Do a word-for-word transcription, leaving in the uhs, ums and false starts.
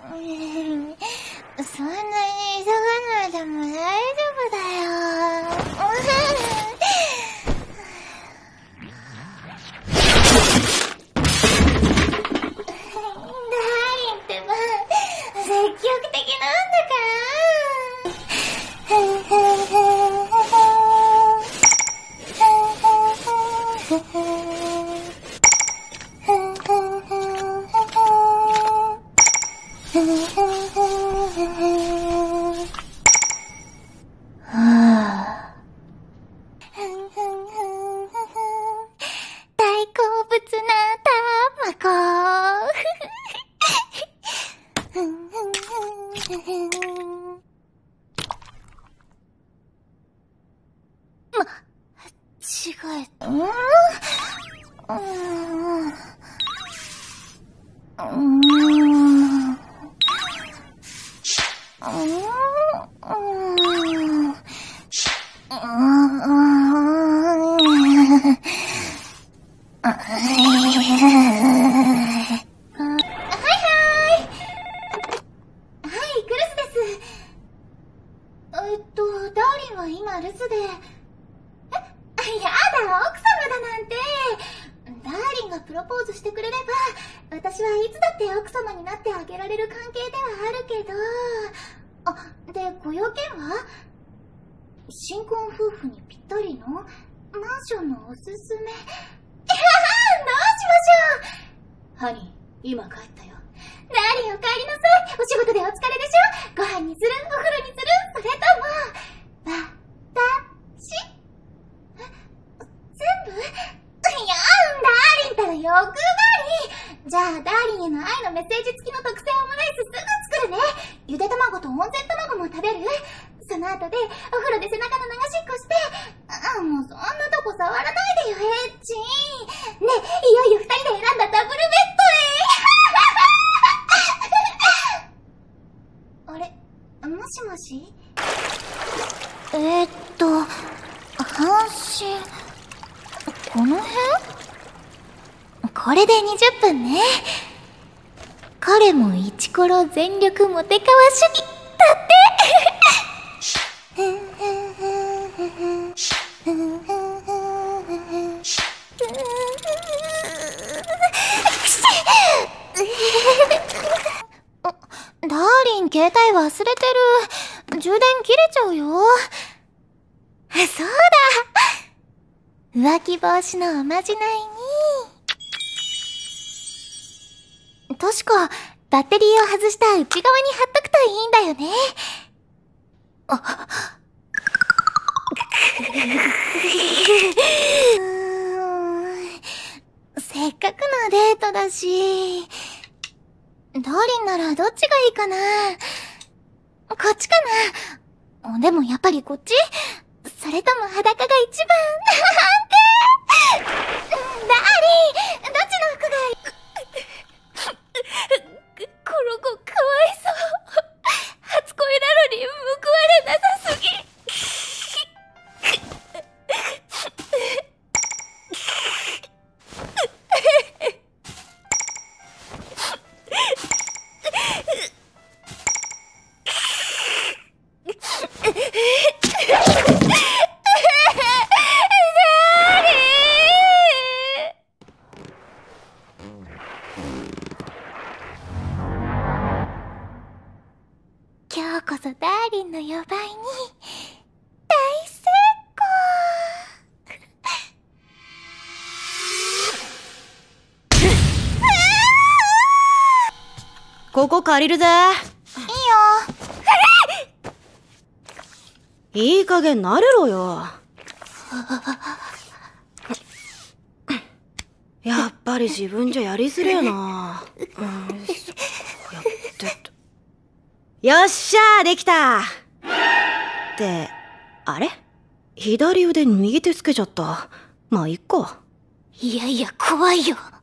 そんなに急がないでも大丈夫だよ。ダーリンってば積極的なんだから大好物なたまご。ま、違えた。うんうんうん今留守で。え、やだ、奥様だなんて。ダーリンがプロポーズしてくれれば、私はいつだって奥様になってあげられる関係ではあるけど。あ、で、ご用件は？新婚夫婦にぴったりのマンションのおすすめ。いやー、どうしましょう。ハニー、今帰ったよ。ダーリンお帰りなさい。お仕事でお疲れでしょ。ご飯にする？お風呂にする？それとも、わ、た、し？え、全部？いやー、ダーリンったら欲張り。じゃあ、ダーリンへの愛のメッセージ付きの特製オムライスすぐ作るね。ゆで卵と温泉卵も食べる？その後で、お風呂で背中の流しっこして、あ、もうそんなとこ触らないでよ、エッチー。ね、いよいよ二人で選んだダブルベッドへ。あれ、もしもし？えーっと、半身、この辺？これでにじゅっぷんね。彼もイチコロ全力モテカワ主義だってダーリン携帯忘れてる。充電切れちゃうよ。そうだ、浮気防止のおまじないに確かバッテリーを外した内側に貼っとくといいんだよね。あせっかくのデートだし、ダーリンならどっちがいいかな。こっちかな。でもやっぱりこっち？それとも裸が一番判定。ダーリン、どっちの服がいい？この子かわいそう。初恋なのに報われなさすぎ。今日こそダーリンの予売に大成功。ここ借りるぜ。いいよ。いい加減慣れろよ。やっぱり自分じゃやりづれえな。うん、こうやってと。よっしゃー、できた。って、あれ？左腕に右手つけちゃった。まあ、いっか。 いやいや、怖いよ。